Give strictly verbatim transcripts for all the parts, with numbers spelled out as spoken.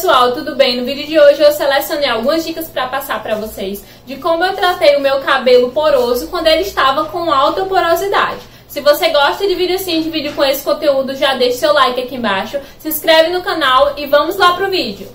pessoal, tudo bem? No vídeo de hoje eu selecionei algumas dicas para passar para vocês de como eu tratei o meu cabelo poroso quando ele estava com alta porosidade. Se você gosta de vídeo assim, de vídeo com esse conteúdo, já deixa seu like aqui embaixo, se inscreve no canal e vamos lá pro vídeo.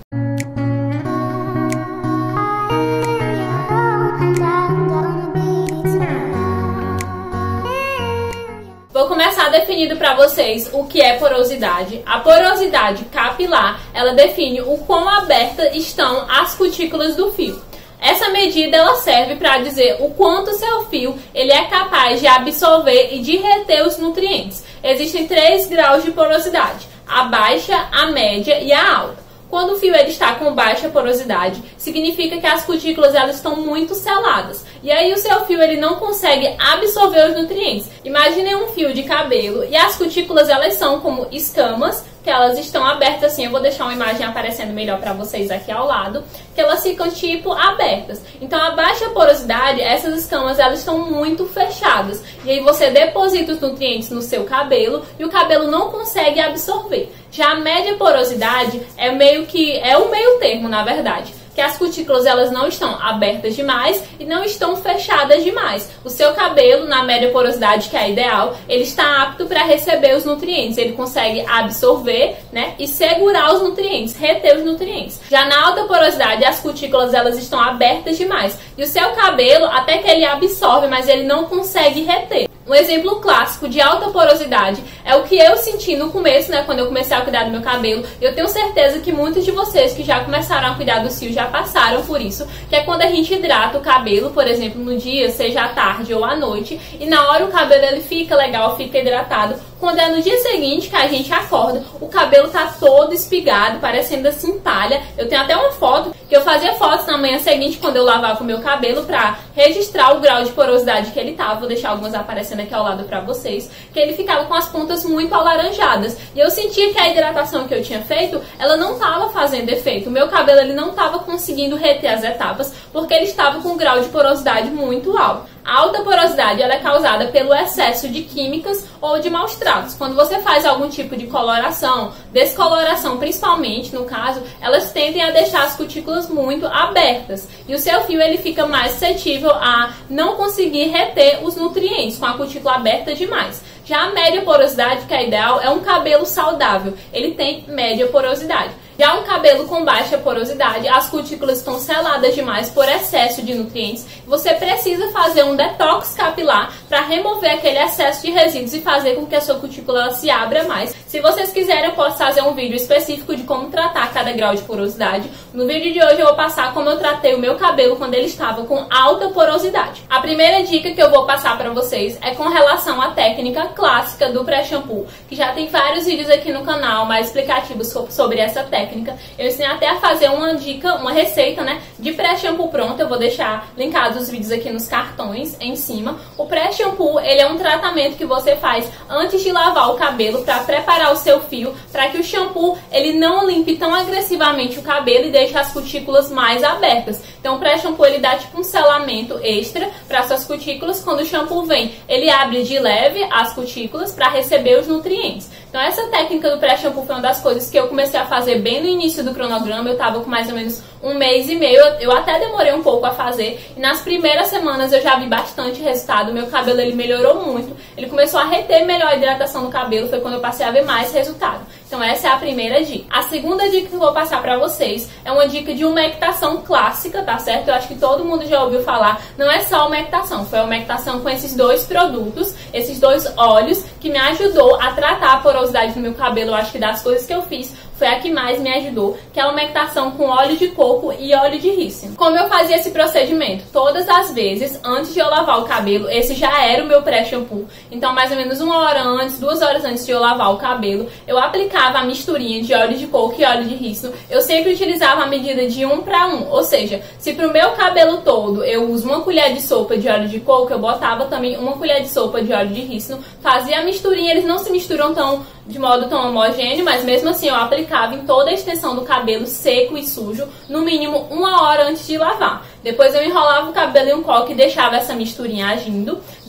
Vou começar definindo para vocês o que é porosidade. A porosidade capilar, ela define o quão abertas estão as cutículas do fio. Essa medida ela serve para dizer o quanto seu fio ele é capaz de absorver e de reter os nutrientes. Existem três graus de porosidade: a baixa, a média e a alta. Quando o fio ele está com baixa porosidade, significa que as cutículas elas estão muito seladas. E aí o seu fio ele não consegue absorver os nutrientes. Imaginem um fio de cabelo e as cutículas elas são como escamas, que elas estão abertas assim. Eu vou deixar uma imagem aparecendo melhor para vocês aqui ao lado, que elas ficam tipo abertas. Então a baixa porosidade, essas escamas elas estão muito fechadas. E aí você deposita os nutrientes no seu cabelo e o cabelo não consegue absorver. Já a média porosidade é meio que é o meio termo, na verdade, que as cutículas elas não estão abertas demais e não estão fechadas demais. O seu cabelo, na média porosidade, que é a ideal, ele está apto para receber os nutrientes. Ele consegue absorver, né, e segurar os nutrientes, reter os nutrientes. Já na alta porosidade, as cutículas elas estão abertas demais. E o seu cabelo, até que ele absorve, mas ele não consegue reter. Um exemplo clássico de alta porosidade é o que eu senti no começo, né, quando eu comecei a cuidar do meu cabelo. Eu tenho certeza que muitos de vocês que já começaram a cuidar dos fios já passaram por isso, que é quando a gente hidrata o cabelo, por exemplo, no dia, seja à tarde ou à noite, e na hora o cabelo ele fica legal, fica hidratado. Quando é no dia seguinte que a gente acorda, o cabelo tá todo espigado, parecendo assim palha. Eu tenho até uma foto, que eu fazia fotos na manhã seguinte quando eu lavava o meu cabelo pra registrar o grau de porosidade que ele tava. Vou deixar algumas aparecendo aqui ao lado pra vocês, que ele ficava com as pontas muito alaranjadas. E eu sentia que a hidratação que eu tinha feito, ela não tava fazendo efeito. O meu cabelo ele não tava conseguindo reter as etapas, porque ele estava com um grau de porosidade muito alto. A alta porosidade ela é causada pelo excesso de químicas ou de maus tratos. Quando você faz algum tipo de coloração, descoloração principalmente, no caso, elas tendem a deixar as cutículas muito abertas. E o seu fio ele fica mais suscetível a não conseguir reter os nutrientes com a cutícula aberta demais. Já a média porosidade, que é ideal, é um cabelo saudável. Ele tem média porosidade. Já um cabelo com baixa porosidade, as cutículas estão seladas demais por excesso de nutrientes. Você precisa fazer um detox capilar para remover aquele excesso de resíduos e fazer com que a sua cutícula se abra mais. Se vocês quiserem, eu posso fazer um vídeo específico de como tratar cada grau de porosidade. No vídeo de hoje eu vou passar como eu tratei o meu cabelo quando ele estava com alta porosidade. A primeira dica que eu vou passar para vocês é com relação à técnica clássica do pré-shampoo, que já tem vários vídeos aqui no canal mais explicativos sobre essa técnica. Eu ensinei até a fazer uma dica, uma receita, né, de pré-shampoo pronto. Eu vou deixar linkados os vídeos aqui nos cartões em cima. O pré-shampoo, ele é um tratamento que você faz antes de lavar o cabelo para preparar o seu fio, para que o shampoo ele não limpe tão agressivamente o cabelo e deixe as cutículas mais abertas. Então o pré-shampoo ele dá tipo um selamento extra para suas cutículas. Quando o shampoo vem, ele abre de leve as cutículas para receber os nutrientes. Então essa técnica do pré-shampoo foi uma das coisas que eu comecei a fazer bem no início do cronograma. Eu tava com mais ou menos um mês e meio, eu até demorei um pouco a fazer. E nas primeiras semanas eu já vi bastante resultado. Meu cabelo ele melhorou muito, ele começou a reter melhor a hidratação do cabelo. Foi quando eu passei a ver mais resultado. Então essa é a primeira dica. A segunda dica que eu vou passar pra vocês é uma dica de umectação clássica, tá certo? Eu acho que todo mundo já ouviu falar. Não é só umectação, foi a umectação com esses dois produtos, esses dois óleos, que me ajudou a tratar a porosidade do meu cabelo. Eu acho que das coisas que eu fiz, foi a que mais me ajudou, que é a umectação com óleo de coco e óleo de rícino. Como eu fazia esse procedimento? Todas as vezes, antes de eu lavar o cabelo, esse já era o meu pré-shampoo. Então, mais ou menos uma hora antes, duas horas antes de eu lavar o cabelo, eu aplicava a misturinha de óleo de coco e óleo de rícino. Eu sempre utilizava a medida de um para um, ou seja, se pro meu cabelo todo eu uso uma colher de sopa de óleo de coco, eu botava também uma colher de sopa de óleo de rícino, fazia a misturinha. Eles não se misturam tão de modo tão homogêneo, mas mesmo assim eu aplicava em toda a extensão do cabelo seco e sujo, no mínimo uma hora antes de lavar. Depois eu enrolava o cabelo em um coque e deixava essa misturinha agindo.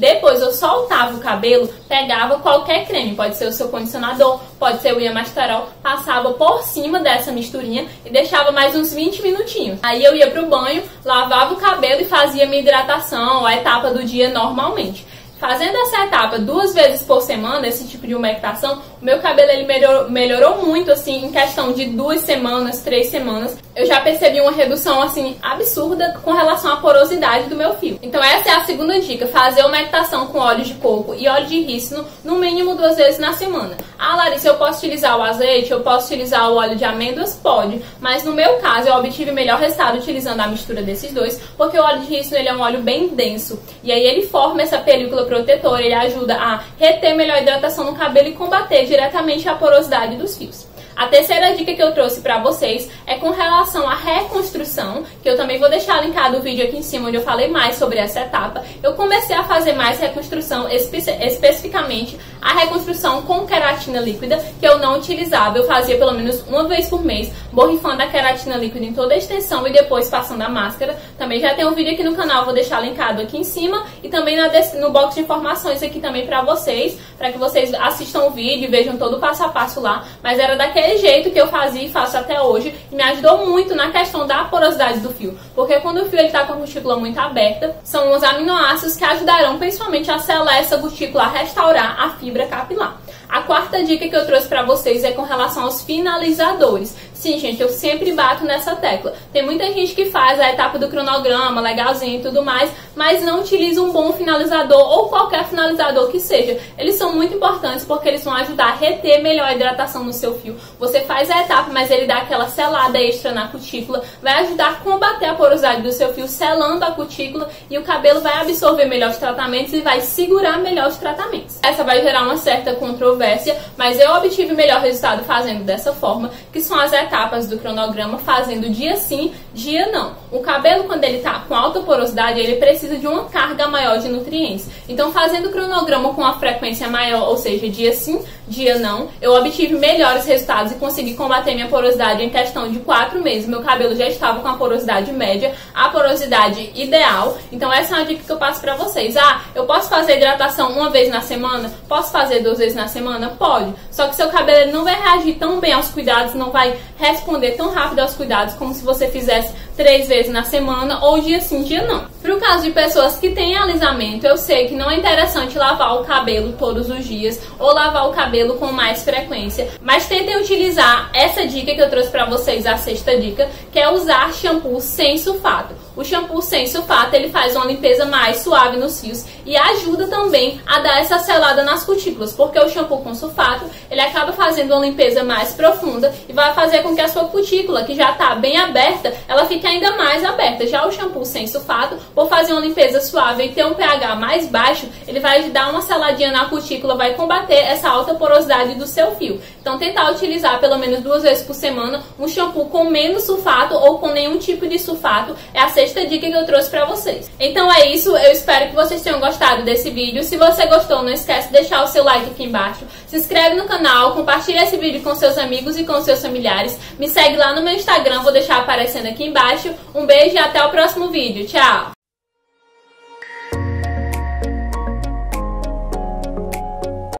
Depois eu soltava o cabelo, pegava qualquer creme, pode ser o seu condicionador, pode ser o Iamasterol, passava por cima dessa misturinha e deixava mais uns vinte minutinhos. Aí eu ia pro banho, lavava o cabelo e fazia minha hidratação, a etapa do dia normalmente. Fazendo essa etapa duas vezes por semana, esse tipo de umectação, o meu cabelo ele melhorou, melhorou muito, assim, em questão de duas semanas, três semanas. Eu já percebi uma redução, assim, absurda com relação à porosidade do meu fio. Então essa é a segunda dica, fazer umectação com óleo de coco e óleo de rícino no mínimo duas vezes na semana. Ah, Larissa, eu posso utilizar o azeite, eu posso utilizar o óleo de amêndoas? Pode, mas no meu caso eu obtive melhor resultado utilizando a mistura desses dois, porque o óleo de rícino ele é um óleo bem denso, e aí ele forma essa película protetor, ele ajuda a reter melhor a hidratação no cabelo e combater diretamente a porosidade dos fios. A terceira dica que eu trouxe pra vocês é com relação à reconstrução, que eu também vou deixar linkado o vídeo aqui em cima onde eu falei mais sobre essa etapa. Eu comecei a fazer mais reconstrução, espe especificamente a reconstrução com queratina líquida, que eu não utilizava. Eu fazia pelo menos uma vez por mês, borrifando a queratina líquida em toda a extensão e depois passando a máscara. Também já tem um vídeo aqui no canal, vou deixar linkado aqui em cima e também na no box de informações aqui também pra vocês, pra que vocês assistam o vídeo e vejam todo o passo a passo lá. Mas era daquele jeito que eu fazia e faço até hoje, e me ajudou muito na questão da porosidade do fio, porque quando o fio ele tá com a cutícula muito aberta, são os aminoácidos que ajudarão principalmente a selar essa cutícula, a restaurar a fibra capilar. A quarta dica que eu trouxe pra vocês é com relação aos finalizadores. Sim, gente, eu sempre bato nessa tecla. Tem muita gente que faz a etapa do cronograma, legalzinho e tudo mais, mas não utiliza um bom finalizador ou qualquer finalizador que seja. Eles são muito importantes porque eles vão ajudar a reter melhor a hidratação no seu fio. Você faz a etapa, mas ele dá aquela selada extra na cutícula, vai ajudar a combater a porosidade do seu fio, selando a cutícula, e o cabelo vai absorver melhor os tratamentos e vai segurar melhor os tratamentos. Essa vai gerar uma certa controvérsia, mas eu obtive melhor resultado fazendo dessa forma, que são as etapas do cronograma, fazendo dia sim, dia não. O cabelo, quando ele tá com alta porosidade, ele precisa de uma carga maior de nutrientes. Então, fazendo o cronograma com uma frequência maior, ou seja, dia sim, dia não, eu obtive melhores resultados e consegui combater minha porosidade em questão de quatro meses. Meu cabelo já estava com a porosidade média, a porosidade ideal. Então, essa é uma dica que eu passo pra vocês. Ah, eu posso fazer hidratação uma vez na semana? Posso fazer duas vezes na semana? Pode. Só que seu cabelo ele não vai reagir tão bem aos cuidados, não vai responder tão rápido aos cuidados como se você fizesse três vezes na semana ou dia sim, dia não. Pro caso de pessoas que têm alisamento, eu sei que não é interessante lavar o cabelo todos os dias ou lavar o cabelo com mais frequência, mas tentem utilizar essa dica que eu trouxe pra vocês, a sexta dica, que é usar shampoo sem sulfato. O shampoo sem sulfato, ele faz uma limpeza mais suave nos fios e ajuda também a dar essa selada nas cutículas, porque o shampoo com sulfato, ele acaba fazendo uma limpeza mais profunda e vai fazer com que a sua cutícula, que já está bem aberta, ela fique ainda mais aberta. Já o shampoo sem sulfato, por fazer uma limpeza suave e ter um pH mais baixo, ele vai dar uma seladinha na cutícula, vai combater essa alta porosidade do seu fio. Então, tentar utilizar pelo menos duas vezes por semana um shampoo com menos sulfato ou com nenhum tipo de sulfato é a sexta dica que eu trouxe pra vocês. Então é isso, eu espero que vocês tenham gostado desse vídeo. Se você gostou, não esquece de deixar o seu like aqui embaixo, se inscreve no canal, compartilha esse vídeo com seus amigos e com seus familiares, me segue lá no meu Instagram, vou deixar aparecendo aqui embaixo. Um beijo e até o próximo vídeo. Tchau!